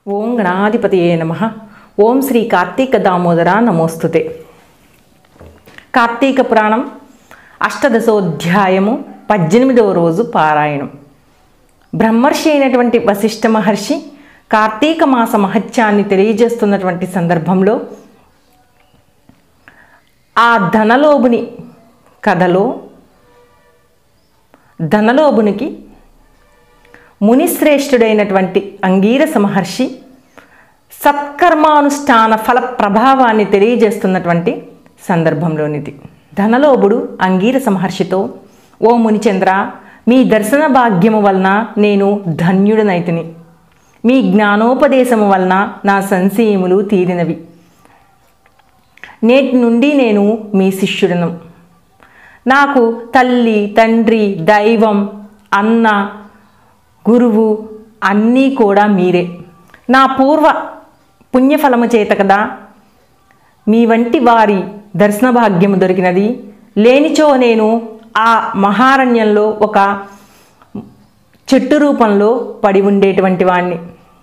ఓం గణాధిపతయే నమః. ఓం శ్రీ కార్తీక దామోదర నమోస్తుతే. కార్తీక పురాణం అష్టదశోధ్యాయము 18వ రోజు పారాయణం. బ్రహ్మర్షి అయినటువంటి వశిష్ఠ మహర్షి కార్తీక మాస మహత్యాన్ని తెలియజేస్తున్నటువంటి సందర్భంలో ఆ ధనలోభుని కథలో ధనలోభునికి మునిశ్రేష్ఠుడైనటువంటి అంగీరస మహర్షి సత్కర్మానుష్ఠాన ఫల ప్రభావాన్ని తెలియజేస్తున్నటువంటి సందర్భంలోనిది. ధనలోభుడు అంగీరస మహర్షితో, ఓ మునిచంద్ర, మీ దర్శన భాగ్యము వలన నేను ధన్యుడనైతిని. మీ జ్ఞానోపదేశము వలన నా సంశయములు తీరినవి. నేటి నుండి నేను మీ శిష్యుడను. నాకు తల్లి, తండ్రి, దైవం, అన్న, గురువు అన్నీ కూడా మీరే. నా పూర్వ పుణ్యఫలము చేత కదా మీ వంటి వారి దర్శన భాగ్యము దొరికినది. లేనిచో నేను ఆ మహారణ్యంలో ఒక చెట్టు రూపంలో పడి ఉండేటువంటి వాణ్ణి.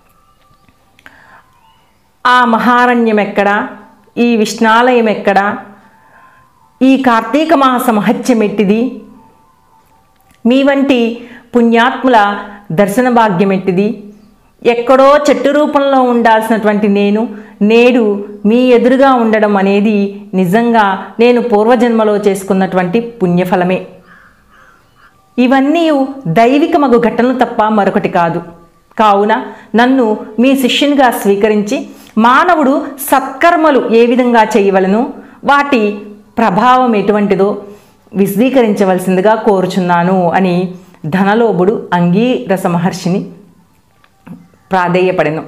ఆ మహారణ్యం ఎక్కడా, ఈ విష్ణాలయం ఎక్కడా, ఈ కార్తీక మాస మహత్యం ఎట్టిది, మీ వంటి పుణ్యాత్ముల దర్శన భాగ్యం ఎట్టిది, ఎక్కడో చెట్టు రూపంలో ఉండాల్సినటువంటి నేను నేడు మీ ఎదురుగా ఉండడం అనేది నిజంగా నేను పూర్వజన్మలో చేసుకున్నటువంటి పుణ్యఫలమే. ఇవన్నీ దైవికమగు ఘటనలు తప్ప మరొకటి కాదు. కావున నన్ను మీ శిష్యునిగా స్వీకరించి మానవుడు సత్కర్మలు ఏ విధంగా చేయవలెనో, వాటి ప్రభావం ఎటువంటిదో విశదీకరించవలసిందిగా కోరుచున్నాను అని ధనలోభుడు అంగీరస మహర్షిని ప్రాధేయపడెను.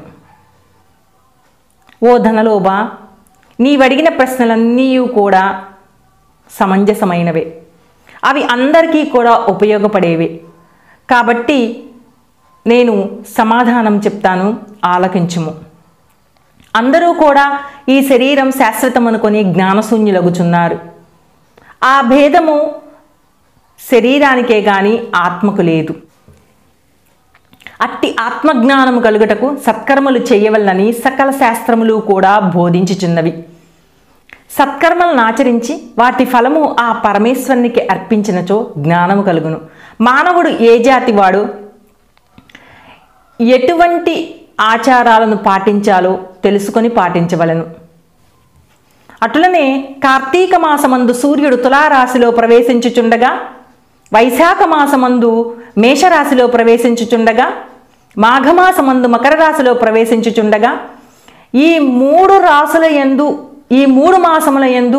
ఓ ధనలోభ, నీవడిగిన ప్రశ్నలన్నీ కూడా సమంజసమైనవే. అవి అందరికీ కూడా ఉపయోగపడేవే. కాబట్టి నేను సమాధానం చెప్తాను, ఆలకించుము. అందరూ కూడా ఈ శరీరం శాశ్వతం అనుకొని జ్ఞానశూన్యులగుచున్నారు. ఆ భేదము శరీరానికే గాని ఆత్మకు లేదు. అట్టి ఆత్మజ్ఞానము కలుగుటకు సత్కర్మలు చేయవలనని సకల శాస్త్రములు కూడా బోధించుచున్నవి. సత్కర్మలను ఆచరించి వాటి ఫలము ఆ పరమేశ్వరునికి అర్పించినచో జ్ఞానము కలుగును. మానవుడు ఏ జాతి వాడు, ఎటువంటి ఆచారాలను పాటించాలో తెలుసుకొని పాటించవలను. అటులనే కార్తీక మాసమందు సూర్యుడు తులారాశిలో ప్రవేశించుచుండగా, వైశాఖ మాసమందు మేషరాశిలో ప్రవేశించుచుండగా, మాఘమాసమందు మకర రాశిలో ప్రవేశించుచుండగా, ఈ మూడు మాసముల యందు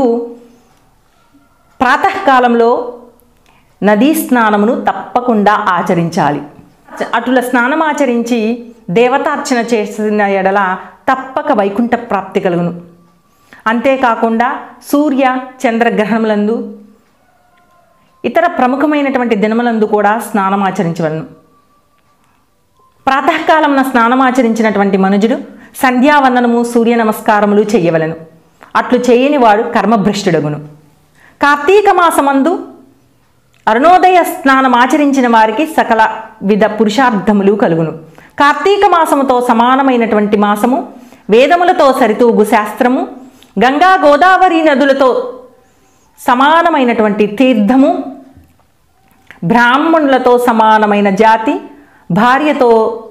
ప్రాతకాలంలో నదీ స్నానమును తప్పకుండా ఆచరించాలి. అటుల స్నానం ఆచరించి దేవతార్చన చేసిన ఎడల తప్పక వైకుంఠ ప్రాప్తి కలుగును. అంతేకాకుండా సూర్య చంద్రగ్రహములందు ఇతర ప్రముఖమైనటువంటి దినములందు కూడా స్నానం ఆచరించవలను. ప్రాతకాలమున స్నానమాచరించినటువంటి మనుజుడు సంధ్యావందనము, సూర్య నమస్కారములు చేయవలను. అట్లు చేయని వాడు కర్మభ్రష్టుడగును. కార్తీక మాసమందు అరుణోదయ స్నానమాచరించిన వారికి సకల విధ పురుషార్థములు కలుగును. కార్తీక మాసముతో సమానమైనటువంటి మాసము, వేదములతో సరితూగు శాస్త్రము, గంగా గోదావరి నదులతో సమానమైనటువంటి తీర్థము, బ్రాహ్మణులతో సమానమైన జాతి, భార్యతో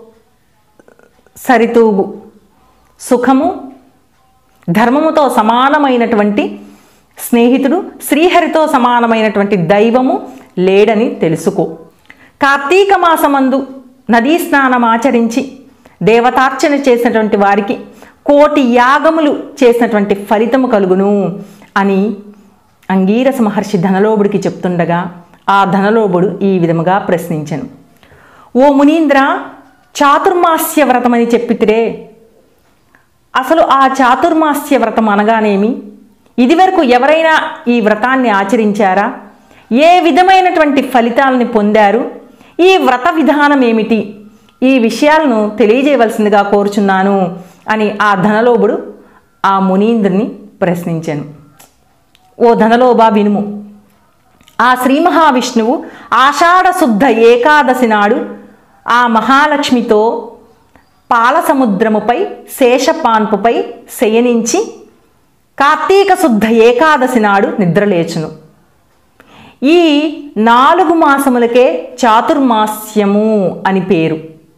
సరితూగు సుఖము, ధర్మముతో సమానమైనటువంటి స్నేహితుడు, శ్రీహరితో సమానమైనటువంటి దైవము లేడని తెలుసుకో. కార్తీక మాసమందు నదీ స్నానం ఆచరించి దేవతార్చన చేసినటువంటి వారికి కోటి యాగములు చేసినటువంటి ఫలితము కలుగును అని అంగీరస మహర్షి ధనలోభుడికి చెప్తుండగా, ఆ ధనలోభుడు ఈ విధముగా ప్రశ్నించెను. ఓ మునీంద్ర, చాతుర్మాస్య వ్రతమని చెప్పితిరే, అసలు ఆ చాతుర్మాస్య వ్రతం అనగానేమి? ఇదివరకు ఎవరైనా ఈ వ్రతాన్ని ఆచరించారా? ఏ విధమైనటువంటి ఫలితాలని పొందారు? ఈ వ్రత విధానం ఏమిటి? ఈ విషయాలను తెలియజేయవలసిందిగా కోరుచున్నాను అని ఆ ధనలోభుడు ఆ మునీంద్రుని ప్రశ్నించాను. ఓ ధనలోభ, వినుము. ఆ శ్రీ మహావిష్ణువు ఆషాఢ శుద్ధ ఏకాదశి నాడు ఆ మహాలక్ష్మితో పాల సముద్రముపై శేషపాన్పుపై శయనించి కార్తీక శుద్ధ ఏకాదశి నాడు నిద్రలేచును. ఈ 4 మాసములకే చాతుర్మాస్యము అని పేరు.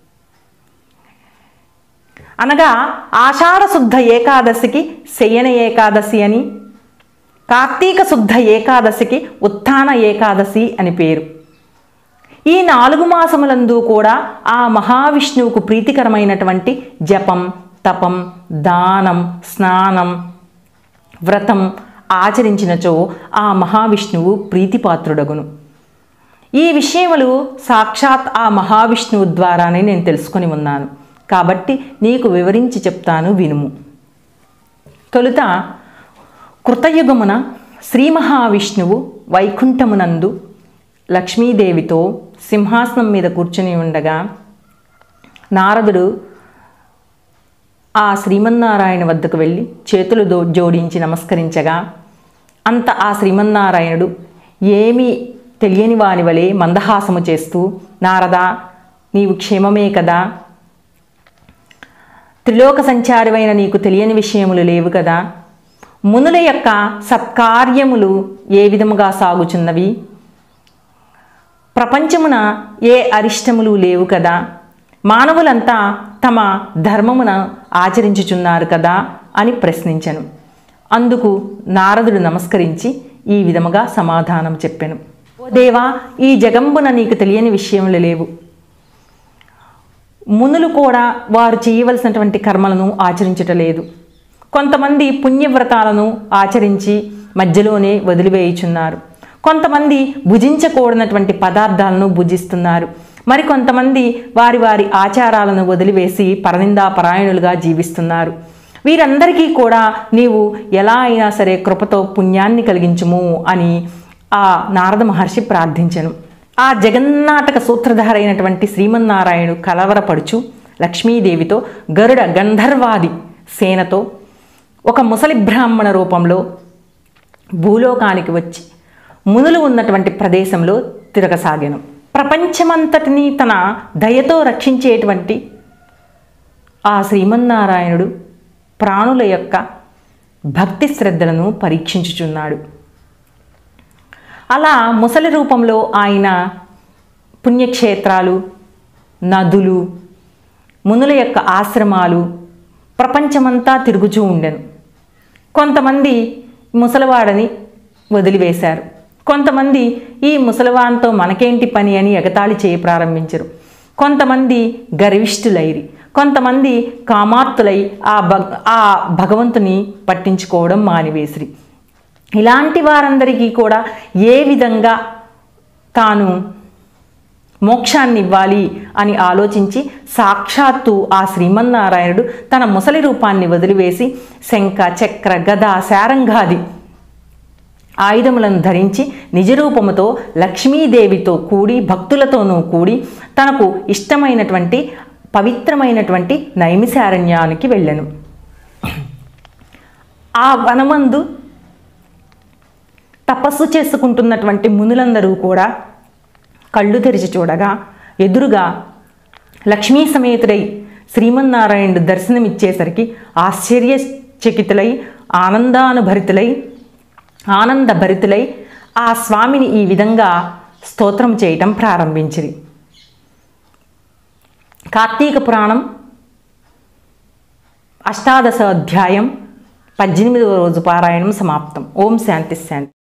అనగా ఆషాఢ శుద్ధ ఏకాదశికి శయన ఏకాదశి అని, కార్తీక శుద్ధ ఏకాదశికి ఉత్థాన ఏకాదశి అని పేరు. ఈ 4 మాసములందు కూడా ఆ మహావిష్ణువుకు ప్రీతికరమైనటువంటి జపం, తపం, దానం, స్నానం, వ్రతం ఆచరించినచో ఆ మహావిష్ణువు ప్రీతిపాత్రుడగును. ఈ విషయములు సాక్షాత్ ఆ మహావిష్ణువు ద్వారానే నేను తెలుసుకొని ఉన్నాను కాబట్టి నీకు వివరించి చెప్తాను వినుము. తొలుత కృతయుగమున శ్రీ మహావిష్ణువు వైకుంఠమునందు లక్ష్మీదేవితో సింహాసనం మీద కూర్చుని ఉండగా నారదుడు ఆ శ్రీమన్నారాయణ వద్దకు వెళ్ళి చేతులు జోడించి నమస్కరించగా అంత ఆ శ్రీమన్నారాయణుడు ఏమీ తెలియని వాని వలె మందహాసము చేస్తూ, నారదా నీవు క్షేమమే కదా, త్రిలోక సంచారమైన నీకు తెలియని విషయములు లేవు కదా, మునుల యొక్క సత్కార్యములు ఏ విధముగా సాగుచున్నవి, ప్రపంచమున ఏ అరిష్టములు లేవు కదా, మానవులంతా తమ ధర్మమున ఆచరించుచున్నారు కదా అని ప్రశ్నించెను. అందుకు నారదుడు నమస్కరించి ఈ విధముగా సమాధానం చెప్పెను. ఓ దేవా, ఈ జగంబున నీకు తెలియని విషయములు లేవు. మునులు కూడా వారు చేయవలసినటువంటి కర్మలను ఆచరించటలేదు. కొంతమంది పుణ్యవ్రతాలను ఆచరించి మధ్యలోనే వదిలివేయుచున్నారు. కొంతమంది భుజించకూడనటువంటి పదార్థాలను భుజిస్తున్నారు. మరికొంతమంది వారి వారి ఆచారాలను వదిలివేసి పరనిందాపరాయణులుగా జీవిస్తున్నారు. వీరందరికీ కూడా నీవు ఎలా అయినా సరే కృపతో పుణ్యాన్ని కలిగించుము అని ఆ నారద మహర్షి ప్రార్థించెను. ఆ జగన్నాటక సూత్రధారైనటువంటి శ్రీమన్నారాయణుడు కలవరపడుచు లక్ష్మీదేవితో గరుడ గంధర్వాది సేనతో ఒక ముసలి బ్రాహ్మణ రూపంలో భూలోకానికి వచ్చి మునులు ఉన్నటువంటి ప్రదేశంలో తిరగసాగాను. ప్రపంచమంతటినీ తన దయతో రక్షించేటువంటి ఆ శ్రీమన్నారాయణుడు ప్రాణుల యొక్క భక్తి శ్రద్ధలను పరీక్షించుచున్నాడు. అలా ముసలి రూపంలో ఆయన పుణ్యక్షేత్రాలు, నదులు, మునుల యొక్క ఆశ్రమాలు ప్రపంచమంతా తిరుగుచూ ఉండెను. కొంతమంది ముసలివాడని వదిలివేశారు. కొంతమంది ఈ ముసలివానితో మనకేంటి పని అని ఎగతాళి చేయ ప్రారంభించరు. కొంతమంది గర్విష్ఠులైరి, కొంతమంది కామార్తులై ఆ భగవంతుని పట్టించుకోవడం మానివేసిరి. ఇలాంటి వారందరికీ కూడా ఏ విధంగా తాను మోక్షాన్ని ఇవ్వాలి అని ఆలోచించి సాక్షాత్తు ఆ శ్రీమన్నారాయణుడు తన ముసలి రూపాన్ని వదిలివేసి శంఖ, చక్ర, గద, శారంగాది ఆయుధములను ధరించి నిజరూపముతో లక్ష్మీదేవితో కూడి భక్తులతోనూ కూడి తనకు ఇష్టమైనటువంటి పవిత్రమైనటువంటి నైమిశారణ్యానికి వెళ్ళెను. ఆ వనమందు తపస్సు చేసుకుంటున్నటువంటి మునులందరూ కూడా కళ్ళు తెరిచి చూడగా ఎదురుగా లక్ష్మీ సమేతుడై శ్రీమన్నారాయణుడు దర్శనమిచ్చేసరికి ఆశ్చర్యచకితులై ఆనందభరితులై ఆ స్వామిని ఈ విధంగా స్తోత్రం చేయటం ప్రారంభించిరి. కార్తీక పురాణం 18వ అధ్యాయం 18వ రోజు పారాయణం సమాప్తం. ఓం శాంతి శాంతి.